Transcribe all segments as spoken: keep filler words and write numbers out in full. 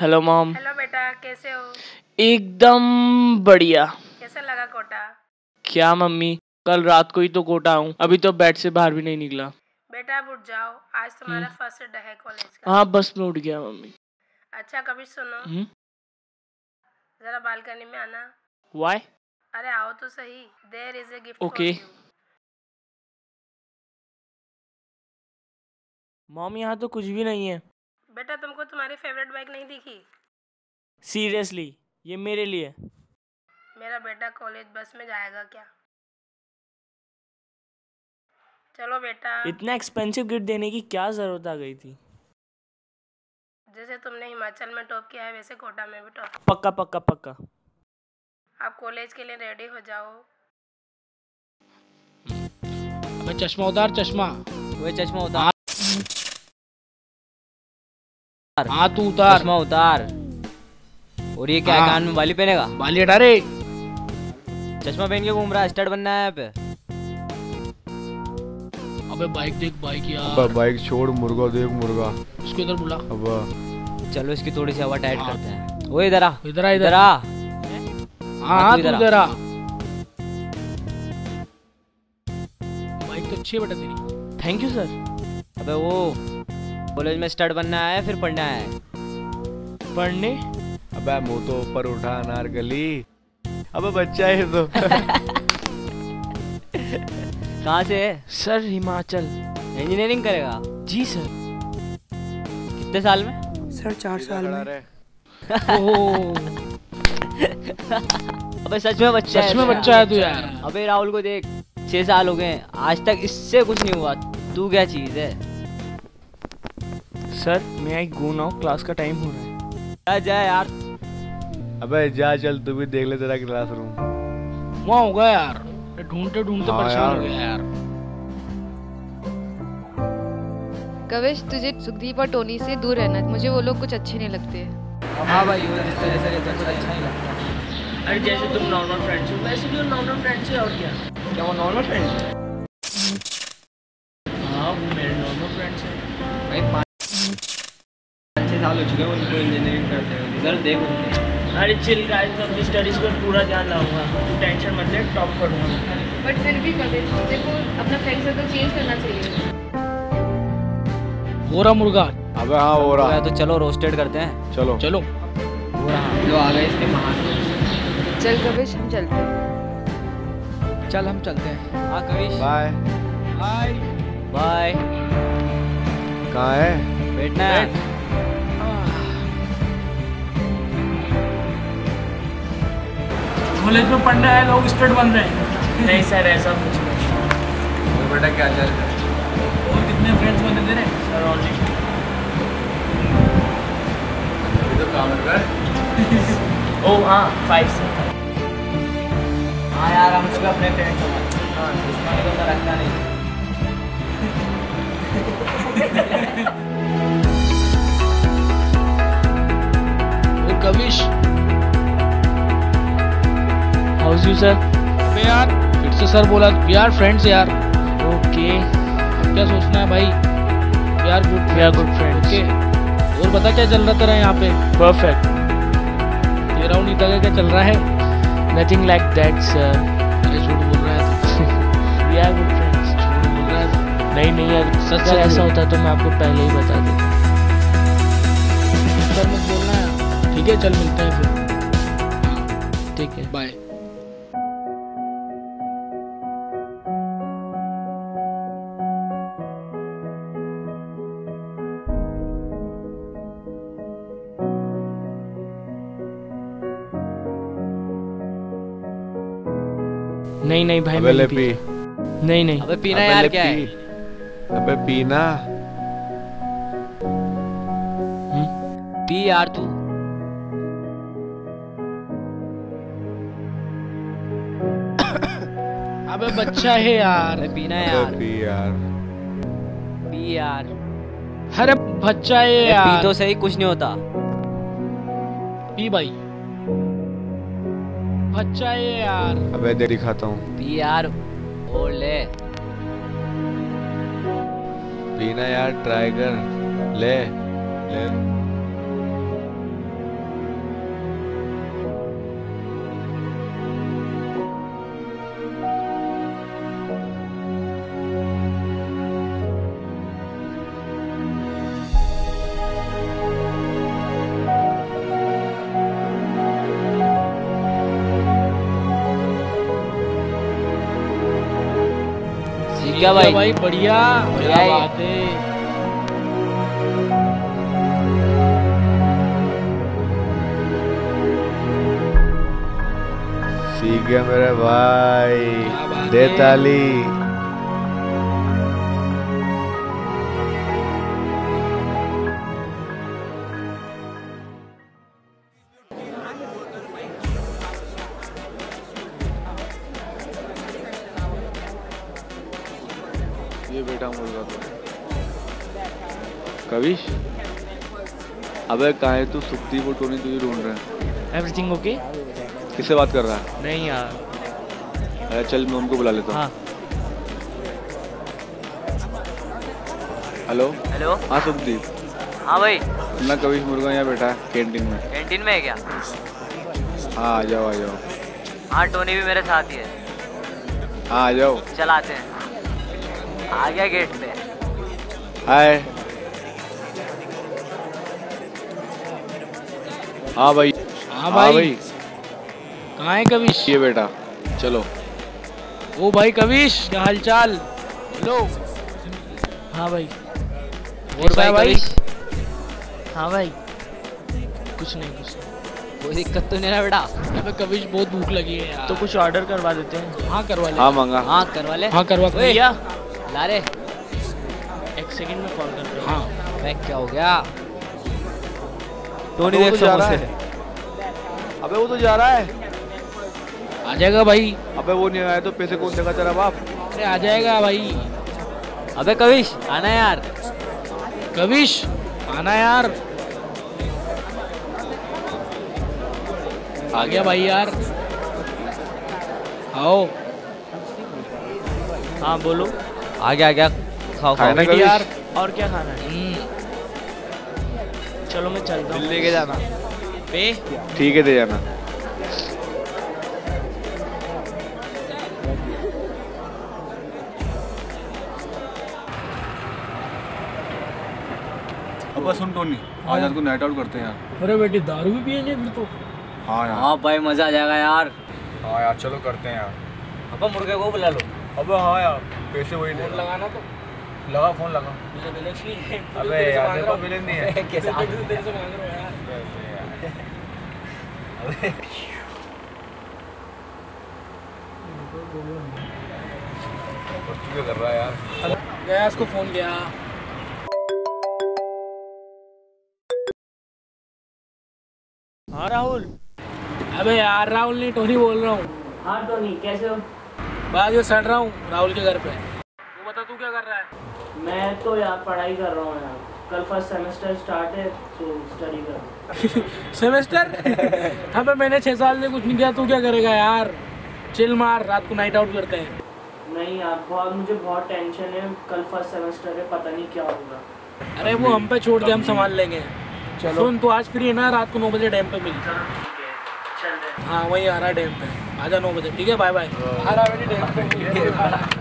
Hello mom. Hello बेटा, कैसे हो? एकदम बढ़िया। कैसा लगा कोटा? क्या मम्मी, कल रात को ही तो कोटा हूँ, अभी तो बेड से बाहर भी नहीं निकला। बेटा अब उठ जाओ, आज तुम्हारा फर्स्ट डे है कॉलेज का। हाँ बस मैं उठ गया मम्मी। अच्छा कभी सुनो, हम्म। जरा बालकनी में आना। Why? अरे आओ तो सही, there is a gift for Okay. You. Mom यहाँ तो कुछ भी नहीं है। बेटा तुमको तुम्हारी फेवरेट बाइक नहीं दिखी? सीरियसली, ये मेरे लिए। मेरा बेटा कॉलेज बस में जाएगा क्या? चलो बेटा। इतना एक्सपेंसिव गिफ्ट देने की क्या जरूरत आ गई थी? जैसे तुमने हिमाचल में टॉप किया है वैसे कोटा में भी टॉप। पक्का पक्का पक्का। आप कॉलेज के लिए रेडी हो जाओ। अबे चश्मा उतार, चश्मा। वो चश्मा उतार। हाँ तू उतार। चश्मा उतार। और ये क्या है, हाँ। कान में बाली पहनेगा? बाली हटा रे। चश्मा पहन के घूम रहा है, स्टड बनना है यहाँ पे। अबे बाइक देख, बाइक यार। अबे बाइक छोड़, मुर्गा देख मुर्गा। उसको इधर बुला। अबे चलो इसकी थोड़ी सी हवा टाइट हाँ। करते हैं। वो इधर आ, इधर आ, इधर इधर आ। हाँ हाँ तू इधर आ। इधर आ। बाइक तो अच्छी है बेटा तेरी। Thank you sir. अबे वो कॉलेज में स्टड बनना आया है फिर पढ़ना आया है? पढ़ने? अबे मुंह तो ऊपर उठा अनारकली। अबे बच्चा है तो। कहाँ से है? सर हिमाचल। इंजीनियरिंग करेगा? जी सर। कितने साल में? सर चार साल में। ओह अबे सच में बच्चा है? सच में बच्चा है तू यार। अबे राहुल को देख, छह साल हो गए, आज तक इससे कुछ नहीं हुआ। तू क्या चीज है? सर मैं आई गो नाउ, क्लास का टाइम हो रहा है। जा जा यार। अबे जा चल, तू भी देख ले तेरा क्लासरूम। वहाँ होगा यार, ढूंढते ढूंढते हाँ परेशान यार। हो गया यार। कविश, तुझे सुखदीप और टोनी से दूर रहना, मुझे वो लोग कुछ अच्छे नहीं लगते। हाँ भाई, वो जिस तरह से रहते हैं कुछ अच्छा नहीं लगता। अरे जैसे तुम नॉर्मल फ्रेंड्स हो वैसे भी नॉर्मल फ्रेंड्स है, और क्या? क्या वो नॉर्मल फ्रेंड्स है? हाँ वो मेरे नॉर्मल फ्रेंड्स हैं। भाई पाँच छः साल हो चुके हैं उनको इंजीनियरिंग करते हुए, रिजल्ट देख उनके। अरे चिल गाइस, मैं अपनी स्टडीज पर पूरा ध्यान लाऊंगा, तू टेंशन मत ले, टॉप करूंगा। बट फिर भी कविश, देखो अपना फ्रेंड सर्कल चेंज करना चाहिए। हो रहा मुर्गा। अबे हाँ हो रहा। तो चलो रोस्टेड करते हैं। चलो चलो। हो रहा जो आ गए इसके महान। चल कविश, हम चलते हैं। चल हम चलते हैं। हाँ कविश। बाय। हाय। बाय। कहाँ है? बैठना है। कॉलेज में पढ़ने आए लोग स्टूडेंट बन रहे हैं। नहीं सर ऐसा कुछ नहीं। तो बेटा क्या चल? और कितने फ्रेंड्स बने तेरे? सर ऑलरेडी अभी तो काम कर। ओह हाँ फाइव सर। हाँ यार, हम लोग अपने फ्रेंड्स हैं। हाँ, दुश्मनी को तो रखता नहीं। और कविश। House you sir? अबे यार फिर से सर बोला यार, फ्रेंड्स यार। ओके। अब क्या सोचना है भाई? यार good we are good friends. Okay. और बता क्या चल रहा तेरा यहाँ पे? परफेक्ट। तेरा उन्हीं तक क्या चल रहा है? Nothing like that sir. अरे झूठ बोल रहा है तू। We are good friends. झूठ बोल रहा है तू। नहीं नहीं यार, सच अगर सच ऐसा बोल। होता तो मैं आपको पहले ही बता देता। सर मत बोलना यार। ठीक है चल मिलते हैं फिर। हाँ ठीक है बाय। नहीं नहीं भाई, अबे मैं ले नहीं पी। पीता। नहीं नहीं। अबे पीना अबे यार, ले क्या है? पी। अबे पीना। पी यार तू। अबे बच्चा है यार। अबे पीना अबे यार। पी यार। पी यार। अरे बच्चा है अबे यार। पी तो सही, कुछ नहीं होता। पी भाई। बच्चा है यार। अबे दे दिखाता हूँ। पी यार। और ले। पीना यार, ट्राई कर। ले ले। क्या भाई? भाई बढ़िया बढ़िया क्या ही। बात है। सीख गया मेरे भाई, क्या बात दे है। ताली। ये बेटा मुर्गा तो कविश, अबे कहाँ है तू? सुखदीप और टोनी तुझे ढूंढ रहे हैं। Everything okay? किससे बात कर रहा है? नहीं यार। अरे चल मैं उनको बुला लेता हूँ। हाँ हेलो। हेलो। हाँ सुखदीप, हाँ भाई, सुनना कविश मुर्गा यहाँ बैठा है कैंटीन में। कैंटीन में है क्या? हाँ आ जाओ आ जाओ। हाँ, टोनी भी मेरे साथ ही है। हाँ आ जाओ। चल आते हैं। आ गया गेट पे। हाय। हाँ भाई। हाँ भाई, कहाँ है कविश? ये बेटा चलो। ओ भाई कविश, क्या हालचाल? हेलो। हाँ भाई। और भाई भाई? कविश, हाँ भाई। कुछ नहीं कुछ नहीं। कोई दिक्कत तो नहीं ना बेटा? अबे कविश बहुत भूख लगी है यार। तो कुछ ऑर्डर करवा देते हैं। हाँ करवा ले। हाँ मंगा। हाँ करवा ले। हाँ करवा। भैया ला रे। एक सेकंड में कॉल करते हैं। हाँ मैं क्या हो गया? टोनी देख जा रहा है। अबे वो तो जा रहा है। आ जाएगा भाई। अबे वो नहीं आया तो पैसे कौन देगा तेरा बाप? अरे आ जाएगा भाई। अबे कविश आना यार। कविश आना यार। आ गया भाई यार। आओ। हाँ बोलो। आ गया आ गया। खाओ खाए खाओ। ना कविश? यार। और क्या खाना है? हम्म, चलो मैं चलता हूँ। लेके जाना। पे ठीक है दे जाना। अब सुन टोनी, आज रात को नाइट आउट करते हैं यार। अरे बेटी दारू भी पियेंगे फिर तो। हाँ यार। हाँ भाई मजा आ जाएगा यार। हाँ यार चलो करते हैं यार। अब मुर्गे को बुला लो। अबे हाँ यार, पैसे वही दे। लगाना तो लगा फोन लगा। बैलेंस नहीं है। अबे यार तेरे को बैलेंस नहीं है। कैसे मांग रहे हो यार? तू क्या कर रहा है यार? गया उसको फोन किया। हाँ राहुल। अबे यार राहुल नहीं, टोनी बोल रहा हूँ। हाँ टोनी कैसे हो? बाद में सड़ रहा हूँ राहुल के घर पे। तू बता तू क्या कर रहा है? मैं तो यार पढ़ाई कर रहा हूँ यार। कल फर्स्ट सेमेस्टर स्टार्ट है तो स्टडी कर रहा हूँ। सेमेस्टर? अबे मैंने छह साल से कुछ नहीं किया, तू क्या करेगा यार? चिल मार, रात को नाइट आउट करते हैं। नहीं यार बहुत मुझे बहुत टेंशन है। कल फर्स्ट सेमेस्टर है, पता नहीं क्या होगा। अरे वो हम पे छोड़ दे, हम संभाल लेंगे। सुन तू आज फ्री है ना? रात को नौ बजे डैम पे मिल। चलो ठीक है चल रहे हैं। हाँ वहीं आ रहा है डैम पे, आजा नौ बजे। ठीक है बाय बाय। आ रहा है बेटी डैम पे।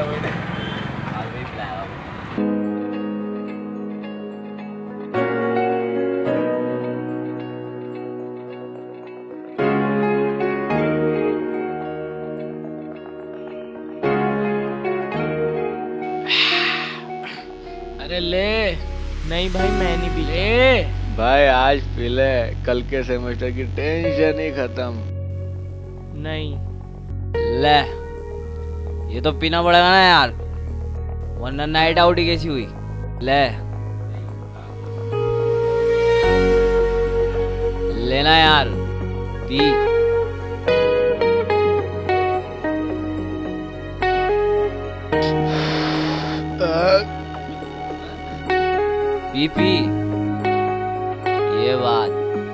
अरे ले। नहीं भाई मैं नहीं पी। ले भाई आज पी ले, कल के सेमेस्टर की टेंशन ही खत्म। नहीं ले, ये तो पीना पड़ेगा ना यार, वरना नाइट आउट ही कैसी हुई। ले लेना यार, पी। पी पी, ये बात।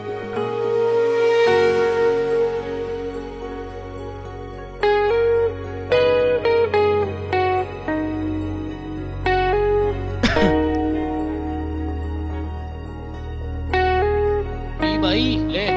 पी भाई ले।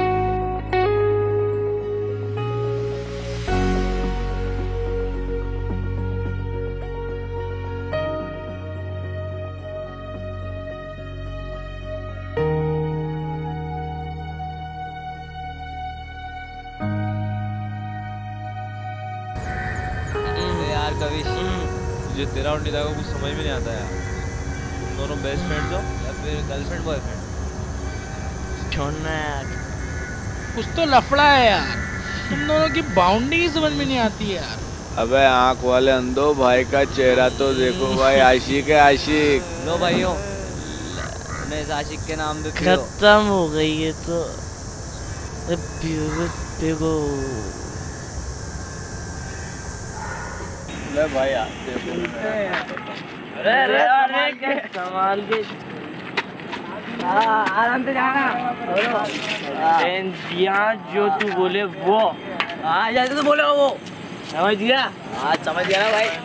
यार कविश, मुझे तेरा और निदा को कुछ समझ में नहीं आता यार। तुम दोनों बेस्ट फ्रेंड्स हो या फिर गर्लफ्रेंड बॉयफ्रेंड? छोड़ना यार, कुछ तो लफड़ा है यार। तुम दोनों की बाउंड्री समझ में नहीं आती यार। अबे आंख वाले अंधो, भाई का चेहरा तो देखो भाई, आशिक है आशिक। लो भाइयों, मैं इस आशिक के नाम पे पियो। खत्म हो गई है तो पियो। ले भाई यार, अरे अरे अरे क्या संभाल के आराम से जाना। यहाँ जो तू बोले वो हाँ, जैसे तो बोले वो समझ गया। आज समझ गया ना भाई।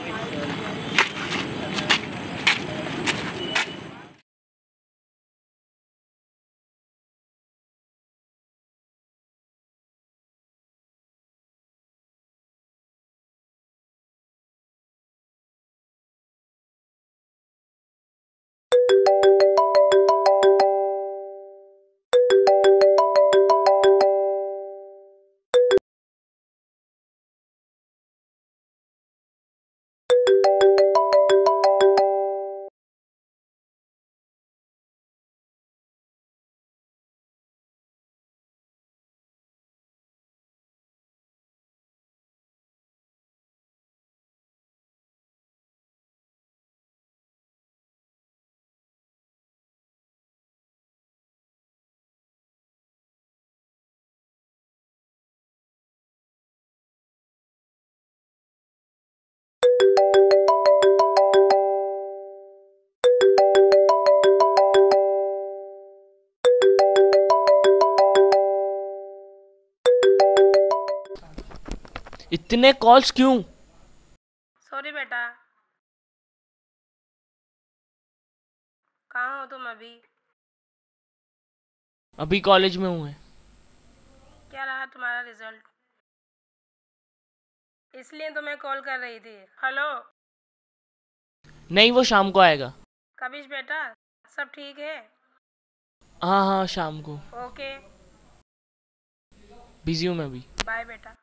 इतने कॉल्स क्यों? सॉरी बेटा। कहाँ हो तुम अभी? अभी कॉलेज में हूँ। क्या रहा तुम्हारा रिजल्ट? इसलिए तो मैं कॉल कर रही थी। हेलो। नहीं, वो शाम को आएगा। कबिश बेटा, सब ठीक है? हाँ हाँ, शाम को। ओके, बिजी हूँ मैं अभी। बाय बेटा।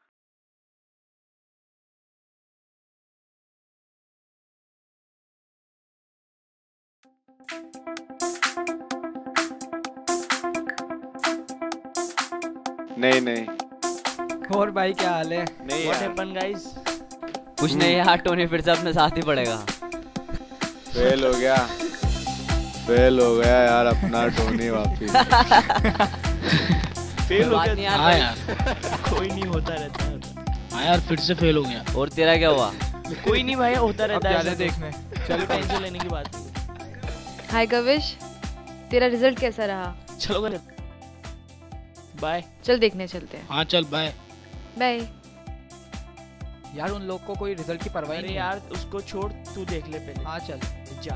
नहीं नहीं। और भाई क्या हाल है? नहीं What यार, happened guys? कुछ नहीं यार, टोनी फिर से अपने साथ ही पड़ेगा। फेल हो गया, फेल हो गया यार अपना टोनी वापिस। फेल हो बात नहीं गया। यार, हाँ यार, कोई नहीं, होता रहता है। हाँ यार, फिर से फेल हो गया। और तेरा क्या हुआ? कोई नहीं भाई, होता अब रहता है। जाने ऐसा तो। देखने। चलो, टेंशन लेने की बात नहीं। हाय कविश, तेरा रिजल्ट कैसा रहा? चलो गलत, बाय। चल देखने चलते हैं। हाँ चल, बाय बाय। यार उन लोग को कोई रिजल्ट की परवाह ही अरे नहीं। यार, उसको छोड़, तू देख ले पहले। हाँ चल। जा।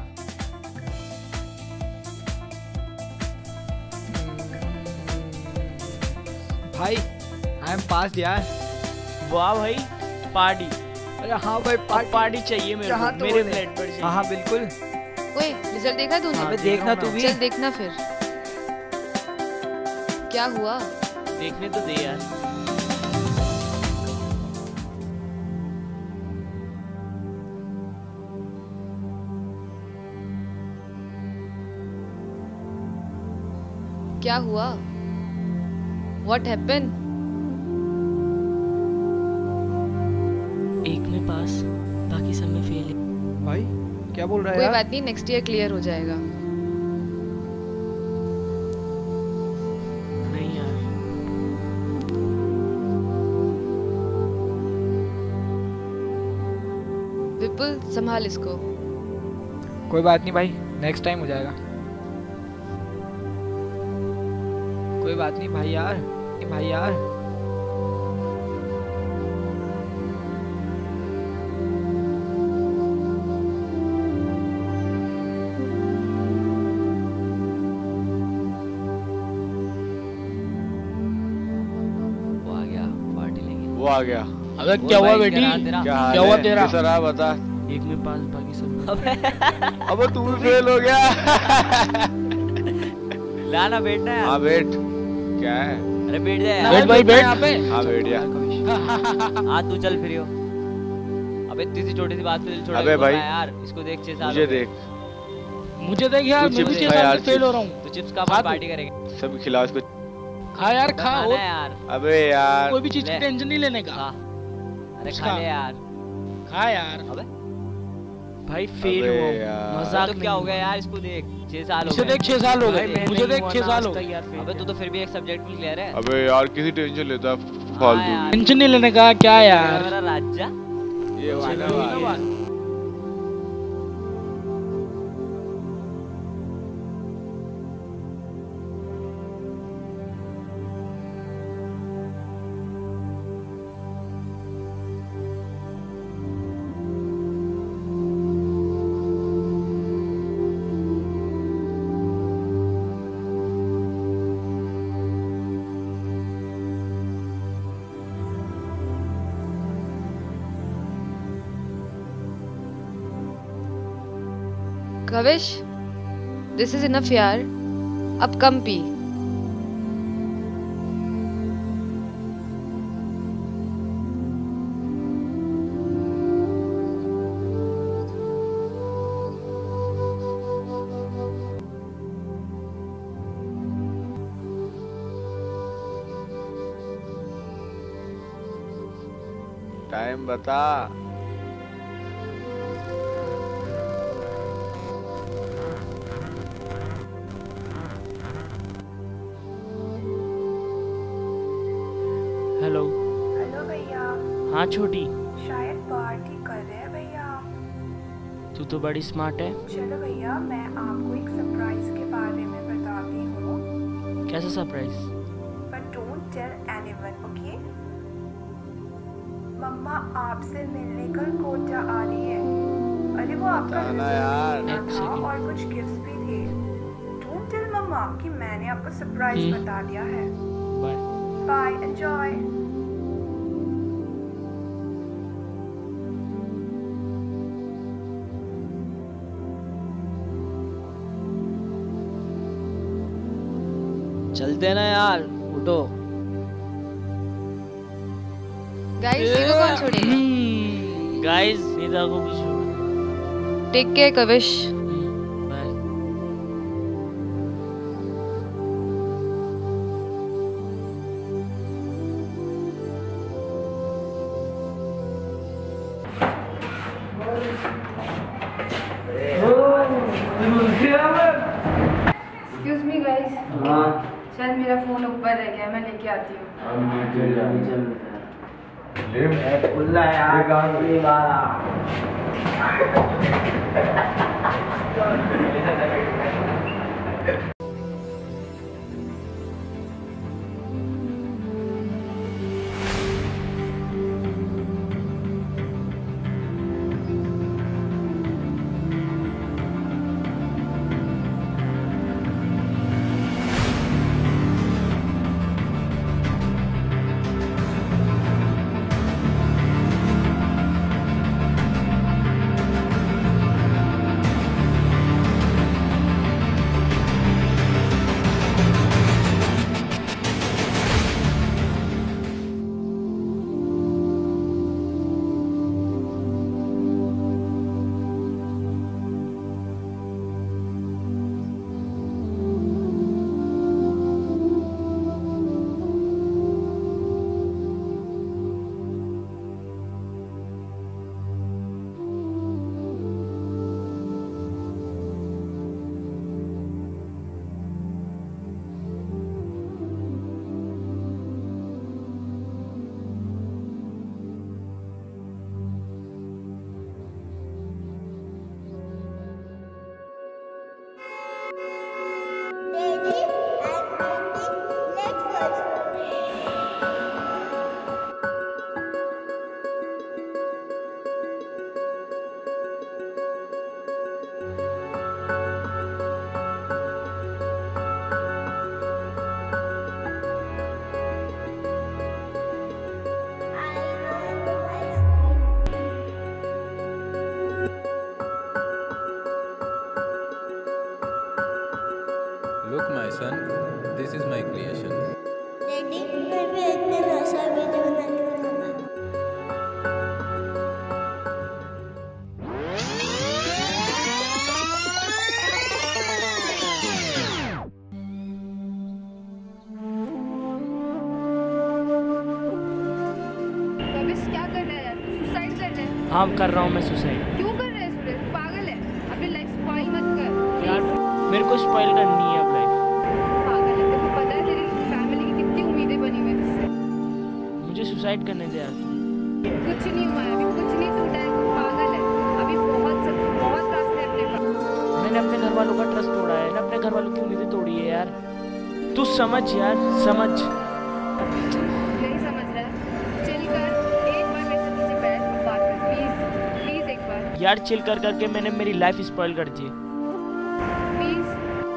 भाई आई एम पास यार। वाह भाई, पार्टी। अरे हाँ भाई, पार्टी पार्टी चाहिए मेरे यहाँ को, तो मेरे बोले। प्लेट पर चाहिए। हाँ हाँ बिल्कुल। ओए, रिजल्ट देखा तूने? हाँ, अबे देख देखना रहा हूँ तू मैं। भी। चल देखना फिर। क्या हुआ? देखने तो दे यार। क्या हुआ? What happened? एक में पास, बाकी सब में फेल है। भाई क्या बोल रहा है कोई यार? बात नहीं, नेक्स्ट ईयर क्लियर हो जाएगा। नहीं यार, विपुल संभाल इसको। कोई बात नहीं भाई, नेक्स्ट टाइम हो जाएगा। कोई बात नहीं भाई यार, भाई यार। वो आ गया, पार्टी लेंगे। वो आ गया। अबे क्या हुआ बेटी? क्या हाल क्या हुआ है? तेरा? कैसा रहा बता। एक में पास, बाकी सब में। अब तू भी फेल हो गया। लाना बैठना है। हाँ बैठ। क्या है? अरे बैठ जा यार। बैठ भाई, बैठ। हाँ बैठ जा। हाँ तू चल फिर यो। अबे इतनी सी छोटी सी बात पे दिल छोड़ा अबे क्यों भाई, है यार? इसको देख छह साल मुझे हो गए। देख, मुझे देख यार, तू मैं भी चिप्स छह खा साल यार, से फेल हो रहा चिप्स। हूँ। तो चिप्स का खा अपन तू। पार्टी करेंगे। सब खिला इसको। खा यार, खा। खाना और है यार। अबे यार, कोई भी चीज की ले। टेंशन नहीं लेने का। खा। अरे उसका। खा ले यार। खा यार। अबे भाई फेल अबे हुआ हूँ। यार। मजाक तो क्या हो गया यार? इसको देख छह साल हो मुझे गए। देख छह साल हो भाई गए, मैं मुझे नहीं देख हुआ छह ना साल आज हो तक गए। यार फेल। अबे तू तो फिर भी एक सब्जेक्ट में क्लियर है। अबे यार किसी टेंशन लेता हाँ फालतू यार। की। टेंशन नहीं लेने का, क्या यार। मेरा राजा। ये वाला बात। कविश, दिस इज इनफ यार, अब कम पी। टाइम बता। हेलो। हेलो भैया, हाँ छोटी, शायद पार्टी कर रहे हैं भैया। तू तो बड़ी स्मार्ट है। चलो भैया, मैं आपको एक सरप्राइज के बारे में बताती हूँ, कैसा surprise? But don't tell anyone, okay? मम्मा आपसे मिलने का कोटा आ रही है। अरे वो आपका बताना यार। रिजल्ट एक था सेकंड। और कुछ गिफ्ट्स भी थे। डोंट टेल मम्मा कि मैंने आपको सरप्राइज हम्म। बता दिया है। बाय। Bye, enjoy. चलते ना यार, उठो। गाइस, देखो कौन छोड़ेगा। गाइस, निदा को भी छोड़। Take care Kavish. Bye. Excuse me guys, शायद मेरा फोन ऊपर रह गया, मैं लेके आती हूँ। हाँ कर रहा हूँ मैं सुसाइड। क्यों कर रहे हैं सूरज? पागल है, अपनी लाइफ स्पॉइल मत कर। यार मेरे को स्पॉइल करनी है अब लाइफ। पागल है, तेरे को पता है तेरी फैमिली की कितनी उम्मीदें बनी हुई हैं तुझसे। मुझे सुसाइड करने दे यार। कुछ नहीं हुआ है अभी, कुछ नहीं टूटा है, तू पागल है। अभी बहुत सब बहुत रास्ते हैं अपने पास। मैंने अपने घर वालों का ट्रस्ट तोड़ा है ना, अपने घर वालों की उम्मीदें तोड़ी है यार। तू समझ यार, समझ। नहीं समझ रहा है? चिल कर, एक बार मेरे से नीचे बैठ और बात कर प्लीज, प्लीज एक बार। यार चिल कर करके मैंने मेरी लाइफ स्पॉइल कर दी। प्लीज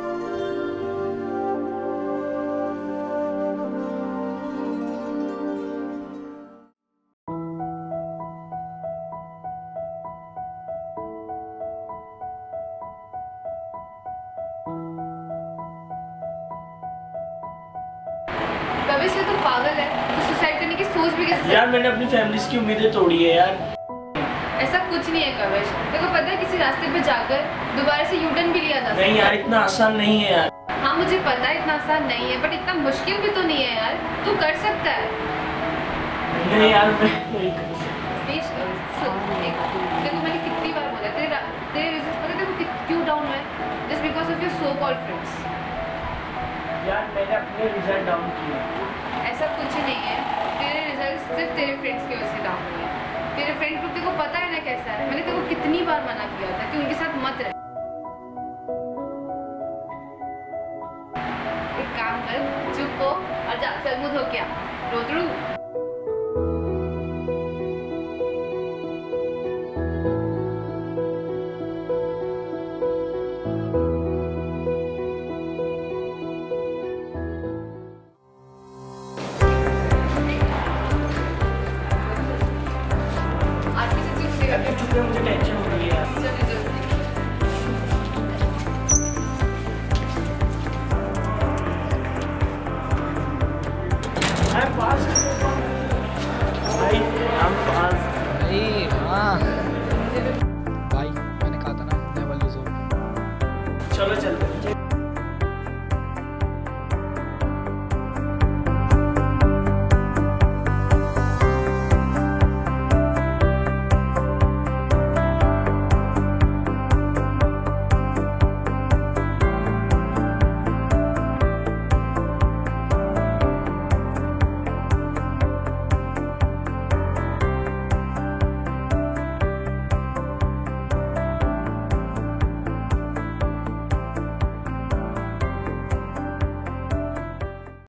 कविश, ये तो पागल है, तो सुसाइड करने की सोच भी कैसे? यार मैंने अपनी फैमिली की उम्मीदें तोड़ी है यार। ऐसा कुछ नहीं है कविश, तेरे को पता है किसी रास्ते पे जाकर दोबारा से यू टर्न भी लिया जा सकता है। नहीं यार इतना आसान नहीं है यार। हाँ मुझे पता है इतना आसान नहीं है, बट इतना मुश्किल भी तो नहीं है यार, तू कर सकता है। नहीं यार मैं नहीं कर सकता। प्लीज सुन, एक देखो मैंने कितनी बार बोला तेरे रा- तेरे रीजंस पता है तेरे को कि- क्यों डाउन हुआ है? Just because of your so called friends. यार मैंने अपने रिजल्ट डाउन किया। ऐसा कुछ नहीं है, तेरे रिजल्ट सिर्फ तेरे फ्रेंड्स की वजह से डाउन हुए हैं। तेरे फ्रेंड ग्रुप तेरे को पता है ना कैसा है, मैंने तेरे को कितनी बार मना किया था कि उनके साथ मत रह। एक काम कर, चुप हो और जा चल मुंह धो के आ। रोतरू आज किसी चीज से यार चुप रहे, मुझे टेंशन हो रही है यार। जल्दी जल्दी I'm fast. भाई I'm fast. भाई